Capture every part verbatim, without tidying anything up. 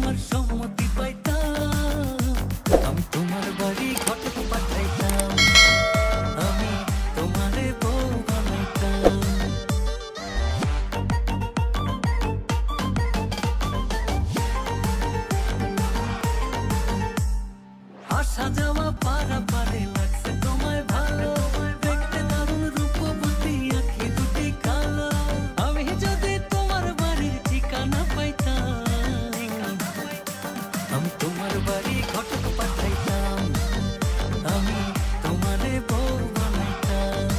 তোমার সম্মতি পাইতাম, আমি তোমার বাড়ি ঘটক পাঠাইতাম, আমি তোমারে বউ বানাইতাম। আসা যাওয়া পারা পারে লাগছে তোমায় ভালো, দেখতে দারুণ রূপবতী আঁখি দুটি কালো। আমি যদি তোমার বাড়ির ঠিকানা পাইতাম, আমি তোমার বাড়ি ঘটক পাঠাইতাম, আমি তোমারে বউ বানাইতাম।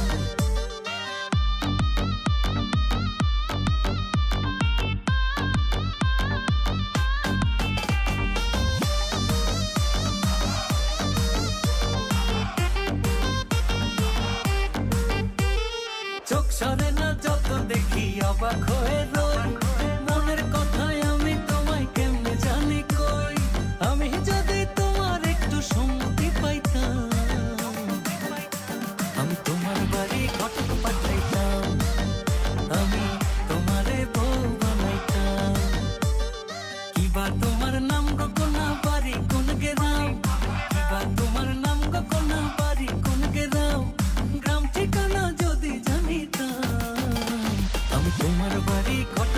চোখ সরে না যত দেখি অবাক হয়ে রই, মনের কথায় আমি তোমায় কেমনে জানি কই। আমি যদি তোমার একটু সম্মতি পাইতাম, আমি তোমার বাড়ি ঘটক পাঠাইতাম, আমি তোমারে বউ বানাইতাম। কিবা তোমার নাম গো কোনা বাড়ি কোন গেরাম, কিবা তোমার নাম গো কোনা বাড়ি কোন গেরাম, গ্রাম ঠিকানা যদি জানিতাম, আমি তোমার বাড়ি ঘটক